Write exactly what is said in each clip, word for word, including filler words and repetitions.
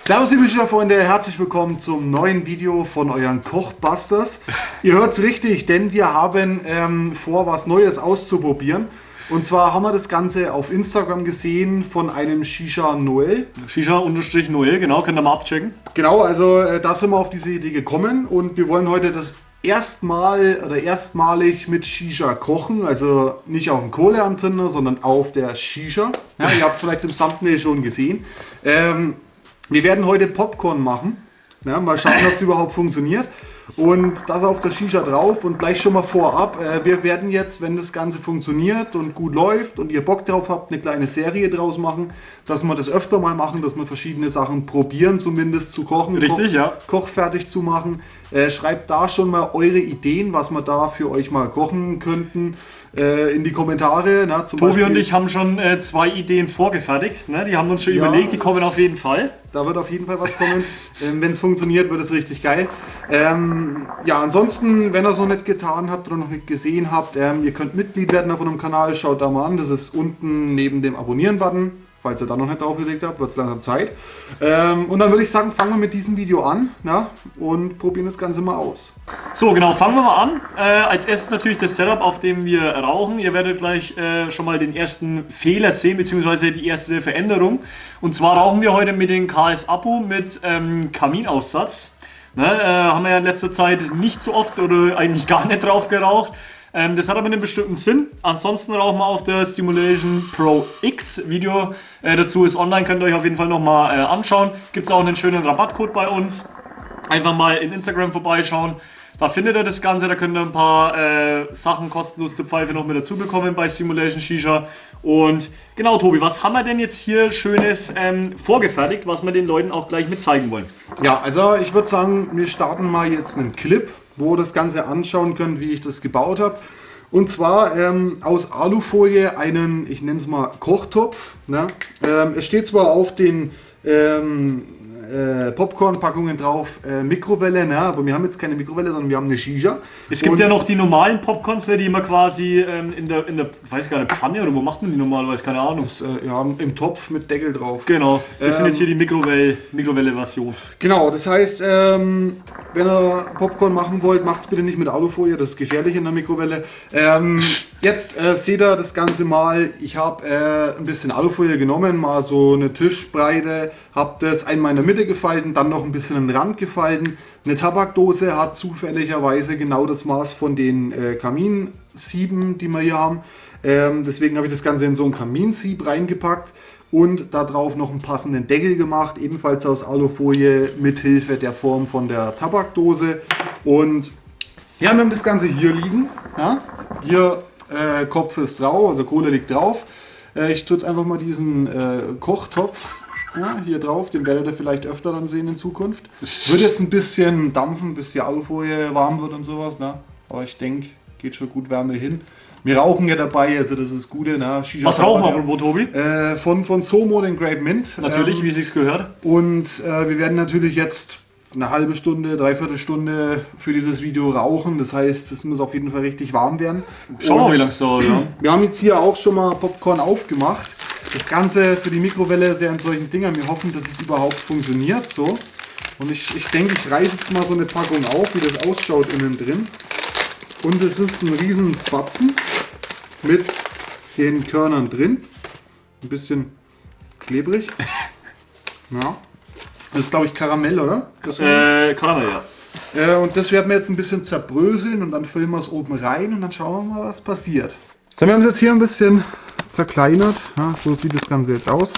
Servus liebe Shisha-Freunde, herzlich willkommen zum neuen Video von euren Kochbusters. Ihr hört es richtig, denn wir haben ähm, vor, was Neues auszuprobieren. Und zwar haben wir das Ganze auf Instagram gesehen von einem Shisha Noel. Shisha-Noel, genau, könnt ihr mal abchecken. Genau, also äh, da sind wir auf diese Idee gekommen und wir wollen heute das erstmal oder erstmalig mit Shisha kochen. Also nicht auf dem Kohleanzünder, sondern auf der Shisha. Ja, ihr habt es vielleicht im Thumbnail schon gesehen. Ähm, wir werden heute Popcorn machen. Ja, mal schauen, ob es überhaupt funktioniert. Und das auf der Shisha drauf und gleich schon mal vorab, äh, wir werden jetzt, wenn das Ganze funktioniert und gut läuft und ihr Bock drauf habt, eine kleine Serie draus machen, dass wir das öfter mal machen, dass wir verschiedene Sachen probieren, zumindest zu kochen. Richtig, Koch, ja. Kochfertig zu machen. Äh, schreibt da schon mal eure Ideen, was wir da für euch mal kochen könnten, äh, in die Kommentare. Na, zum Tobi Beispiel, und ich haben schon äh, zwei Ideen vorgefertigt, ne? Die haben uns schon Ja. überlegt, die kommen auf jeden Fall. Da wird auf jeden Fall was kommen. ähm, wenn es funktioniert, wird es richtig geil. Ähm, ja, ansonsten, wenn ihr es noch nicht getan habt oder noch nicht gesehen habt, ähm, ihr könnt Mitglied werden auf unserem Kanal. Schaut da mal an. Das ist unten neben dem Abonnieren-Button. Falls ihr da noch nicht draufgelegt habt, wird es langsam Zeit. Ähm, und dann würde ich sagen, fangen wir mit diesem Video an, na, und probieren das Ganze mal aus. So, genau, fangen wir mal an. Äh, als erstes natürlich das Setup, auf dem wir rauchen. Ihr werdet gleich äh, schon mal den ersten Fehler sehen, beziehungsweise die erste Veränderung. Und zwar rauchen wir heute mit den K S Apu mit ähm, Kaminaussatz. Ne, äh, haben wir ja in letzter Zeit nicht so oft oder eigentlich gar nicht drauf geraucht. Ähm, das hat aber einen bestimmten Sinn. Ansonsten rauchen wir auf der Stimulation Pro X. Video äh, dazu ist online, könnt ihr euch auf jeden Fall nochmal äh, anschauen. Gibt es auch einen schönen Rabattcode bei uns. Einfach mal in Instagram vorbeischauen. Da findet ihr das Ganze, da könnt ihr ein paar äh, Sachen kostenlos zur Pfeife noch mit dazu bekommen bei Stimulation Shisha. Und genau, Tobi, was haben wir denn jetzt hier Schönes ähm, vorgefertigt, was wir den Leuten auch gleich mit zeigen wollen? Ja, also ich würde sagen, wir starten mal jetzt einen Clip, wo ihr das Ganze anschauen könnt, wie ich das gebaut habe. Und zwar ähm, aus Alufolie einen, ich nenne es mal Kochtopf. Ne? Ähm, es steht zwar auf den ähm, äh, Popcorn-Packungen drauf äh, Mikrowelle, ne? Aber wir haben jetzt keine Mikrowelle, sondern wir haben eine Shisha. Es gibt Und ja noch die normalen Popcorns, ne, die man quasi ähm, in der, in der, weiß gar nicht, Pfanne oder wo macht man die normalerweise, keine Ahnung. das, äh, ja, im Topf mit Deckel drauf. Genau, das Ähm, sind jetzt hier die Mikrowelle, Mikrowelle-Version. Genau, das heißt, ähm, wenn ihr Popcorn machen wollt, macht es bitte nicht mit Alufolie, das ist gefährlich in der Mikrowelle. Ähm, jetzt äh, seht ihr das Ganze mal, ich habe äh, ein bisschen Alufolie genommen, mal so eine Tischbreite, habe das einmal in der Mitte gefalten, dann noch ein bisschen in den Rand gefalten. Eine Tabakdose hat zufälligerweise genau das Maß von den äh, Kaminsieben, die wir hier haben. Ähm, deswegen habe ich das Ganze in so ein Kaminsieb reingepackt. Und darauf noch einen passenden Deckel gemacht, ebenfalls aus Alufolie mit Hilfe der Form von der Tabakdose. Und ja, wir haben das Ganze hier liegen. Ja? Hier äh, Kopf ist drauf, also Kohle liegt drauf. Äh, ich tue jetzt einfach mal diesen äh, Kochtopf ja, hier drauf, den werdet ihr vielleicht öfter dann sehen in Zukunft. Wird jetzt ein bisschen dampfen, bis die Alufolie warm wird und sowas. Ne? Aber ich denke, geht schon gut Wärme hin. Wir rauchen ja dabei, also das ist das Gute. Ne? Was rauchen wir aber, wo, Tobi? Äh, von, von Somo, den Grape Mint. Natürlich, ähm, wie es sich gehört. Und äh, wir werden natürlich jetzt eine halbe Stunde, dreiviertel Stunde für dieses Video rauchen. Das heißt, es muss auf jeden Fall richtig warm werden. Schauen wir Und mal, wie lange es dauert. Ja. wir haben jetzt hier auch schon mal Popcorn aufgemacht. Das Ganze für die Mikrowelle ist ja in solchen Dingern. Wir hoffen, dass es überhaupt funktioniert so. Und ich, ich denke, ich reiße jetzt mal so eine Packung auf, wie das ausschaut innen drin. Und es ist ein riesen Batzen mit den Körnern drin. Ein bisschen klebrig. Ja. Das ist, glaube ich, Karamell, oder? Das Äh, Karamell, ja. äh, und das werden wir jetzt ein bisschen zerbröseln und dann füllen wir es oben rein und dann schauen wir mal, was passiert. So, wir haben es jetzt hier ein bisschen zerkleinert. Ja, so sieht das Ganze jetzt aus.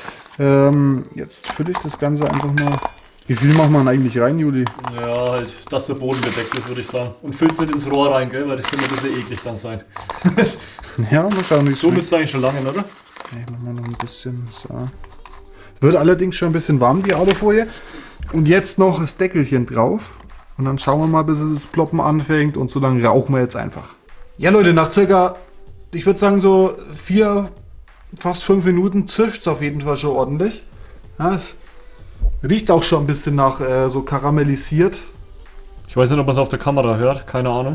Ähm, jetzt fülle ich das Ganze einfach mal. Wie viel macht man eigentlich rein, Juli? Ja, halt, dass der Boden bedeckt ist, würde ich sagen. Und füllst nicht ins Rohr rein, gell? Weil das könnte ein bisschen eklig dann sein. Ja, mal schauen, wie es So müsste es eigentlich schon lange, oder? Ich mach mal noch ein bisschen so. Es wird allerdings schon ein bisschen warm, die Alufolie. Und jetzt noch das Deckelchen drauf. Und dann schauen wir mal, bis es ploppen anfängt. Und so lange rauchen wir jetzt einfach. Ja, Leute, nach circa, ich würde sagen, so vier, fast fünf Minuten zischt es auf jeden Fall schon ordentlich. Ja, es riecht auch schon ein bisschen nach äh, so karamellisiert. Ich weiß nicht, ob man es auf der Kamera hört, keine Ahnung.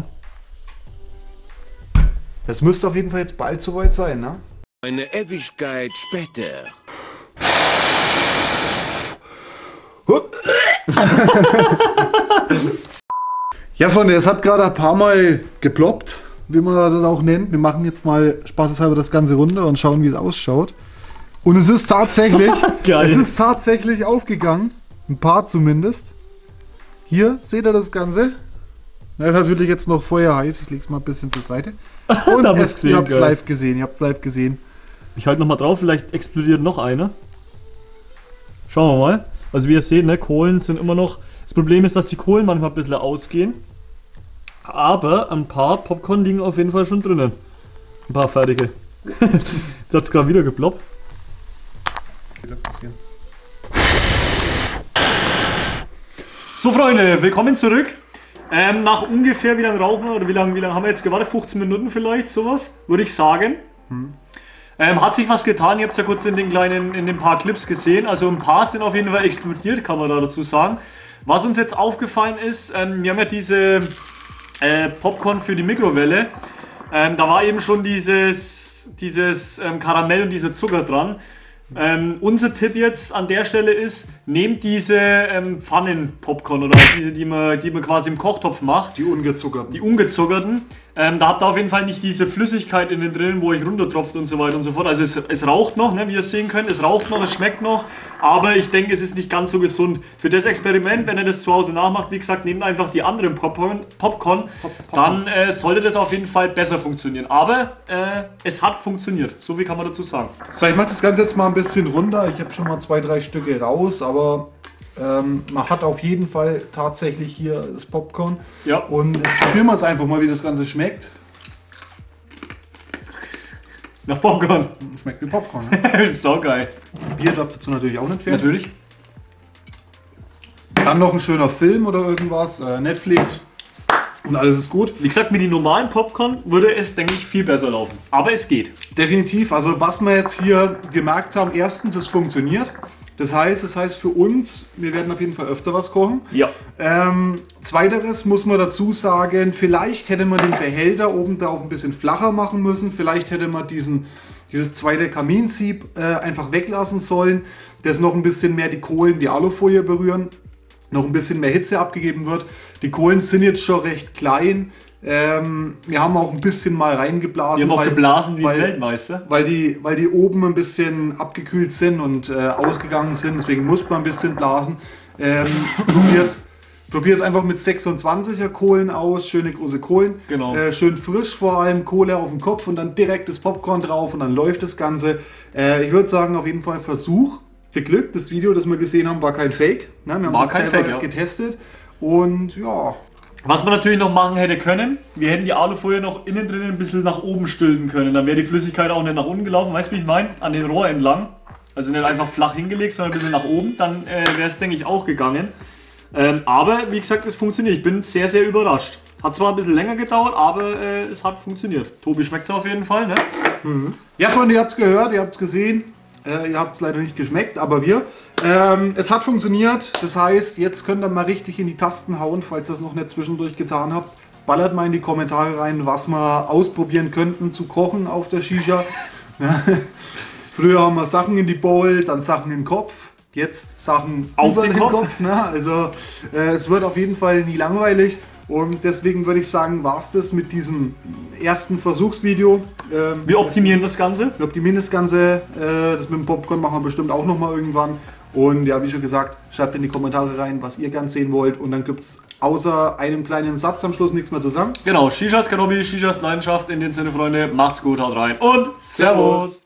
Es müsste auf jeden Fall jetzt bald soweit sein, ne? Eine Ewigkeit später. Ja, Freunde, es hat gerade ein paar Mal geploppt, wie man das auch nennt. Wir machen jetzt mal spaßeshalber das Ganze runter und schauen, wie es ausschaut. Und es ist tatsächlich, Geil. es ist tatsächlich aufgegangen. Ein paar zumindest. Hier seht ihr das Ganze. Das ist natürlich jetzt noch feuerheiß. Ich lege es mal ein bisschen zur Seite. Und Da es, gesehen, ihr habt es geil. live gesehen. Ihr habt es live gesehen. Ich halte nochmal drauf, vielleicht explodiert noch eine. Schauen wir mal. Also wie ihr seht, ne, Kohlen sind immer noch... Das Problem ist, dass die Kohlen manchmal ein bisschen ausgehen. Aber ein paar Popcorn liegen auf jeden Fall schon drinnen. Ein paar fertige. Jetzt hat es gerade wieder geploppt. So Freunde, willkommen zurück. Ähm, nach ungefähr, wie lange rauchen wir, oder wie lange, wie lange haben wir jetzt gewartet? fünfzehn Minuten vielleicht, sowas, würde ich sagen. Hm. Ähm, hat sich was getan, ihr habt es ja kurz in den kleinen, in den paar Clips gesehen. Also ein paar sind auf jeden Fall explodiert, kann man da dazu sagen. Was uns jetzt aufgefallen ist, ähm, wir haben ja diese äh, Popcorn für die Mikrowelle. Ähm, da war eben schon dieses, dieses ähm, Karamell und dieser Zucker dran. Ähm, unser Tipp jetzt an der Stelle ist, nehmt diese ähm, Pfannen-Popcorn oder diese, die man, die man quasi im Kochtopf macht. Die ungezuckerten. Die ungezuckerten. Ähm, da habt ihr auf jeden Fall nicht diese Flüssigkeit in den drin, wo euch runtertropft und so weiter und so fort. Also es, es raucht noch, ne, wie ihr sehen könnt. Es raucht noch, es schmeckt noch. Aber ich denke, es ist nicht ganz so gesund. Für das Experiment, wenn ihr das zu Hause nachmacht, wie gesagt, nehmt einfach die anderen Popcorn. Popcorn Pop, dann äh, sollte das auf jeden Fall besser funktionieren. Aber äh, es hat funktioniert. So viel kann man dazu sagen. So, ich mache das Ganze jetzt mal ein bisschen runter. Ich habe schon mal zwei, drei Stücke raus, aber ähm, man hat auf jeden Fall tatsächlich hier das Popcorn. Ja. Und jetzt probieren wir es einfach mal, wie das Ganze schmeckt. Nach Popcorn. Schmeckt wie Popcorn. Ne? So geil. Bier darf dazu natürlich auch nicht fehlen. Natürlich. Dann noch ein schöner Film oder irgendwas, äh, Netflix und alles ist gut. Wie gesagt, mit den normalen Popcorn würde es, denke ich, viel besser laufen. Aber es geht. Definitiv. Also was wir jetzt hier gemerkt haben, erstens, es funktioniert. Das heißt, das heißt für uns, wir werden auf jeden Fall öfter was kochen. Ja. Ähm, zweiteres muss man dazu sagen, vielleicht hätte man den Behälter oben drauf ein bisschen flacher machen müssen. Vielleicht hätte man diesen, dieses zweite Kaminsieb äh, einfach weglassen sollen, dass noch ein bisschen mehr die Kohlen die Alufolie berühren, noch ein bisschen mehr Hitze abgegeben wird. Die Kohlen sind jetzt schon recht klein. Ähm, wir haben auch ein bisschen mal reingeblasen. Wir haben auch weil, geblasen wie weil, ein Weltmeister. Weil die, weil die oben ein bisschen abgekühlt sind und äh, ausgegangen sind. Deswegen muss man ein bisschen blasen. Ähm, Probiert Probiert es einfach mit sechsundzwanziger Kohlen aus. Schöne große Kohlen. Genau. Äh, schön frisch vor allem. Kohle auf dem Kopf und dann direkt das Popcorn drauf und dann läuft das Ganze. Äh, ich würde sagen, auf jeden Fall Versuch. Geglückt. Das Video, das wir gesehen haben, war kein Fake. Ne? Wir haben War es kein selber Fake, ja. getestet. Und ja. Was man natürlich noch machen hätte können, wir hätten die Alufolie noch innen drin ein bisschen nach oben stülpen können. Dann wäre die Flüssigkeit auch nicht nach unten gelaufen. Weißt du, wie ich meine? An den Rohr entlang. Also nicht einfach flach hingelegt, sondern ein bisschen nach oben. Dann äh, wäre es, denke ich, auch gegangen. Ähm, aber wie gesagt, es funktioniert. Ich bin sehr, sehr überrascht. Hat zwar ein bisschen länger gedauert, aber äh, es hat funktioniert. Tobi schmeckt es auf jeden Fall, ne? Mhm. Ja, Freunde, ihr habt es gehört, ihr habt es gesehen. Äh, ihr habt es leider nicht geschmeckt, aber wir. Ähm, es hat funktioniert. Das heißt, jetzt könnt ihr mal richtig in die Tasten hauen, falls ihr es noch nicht zwischendurch getan habt. Ballert mal in die Kommentare rein, was wir ausprobieren könnten zu kochen auf der Shisha. Früher haben wir Sachen in die Bowl, dann Sachen in den Kopf. Jetzt Sachen auf über den den Kopf. Kopf. Ne? Also äh, es wird auf jeden Fall nie langweilig. Und deswegen würde ich sagen, war es das mit diesem ersten Versuchsvideo. Ähm, Wir optimieren das Ganze. Wir optimieren das Ganze. Äh, das mit dem Popcorn machen wir bestimmt auch nochmal irgendwann. Und ja, wie schon gesagt, schreibt in die Kommentare rein, was ihr gern sehen wollt. Und dann gibt es außer einem kleinen Satz am Schluss nichts mehr zu sagen. Genau, Shishas kein Hobby, Shishas Leidenschaft. In dem Sinne, Freunde, macht's gut, haut rein und Servus.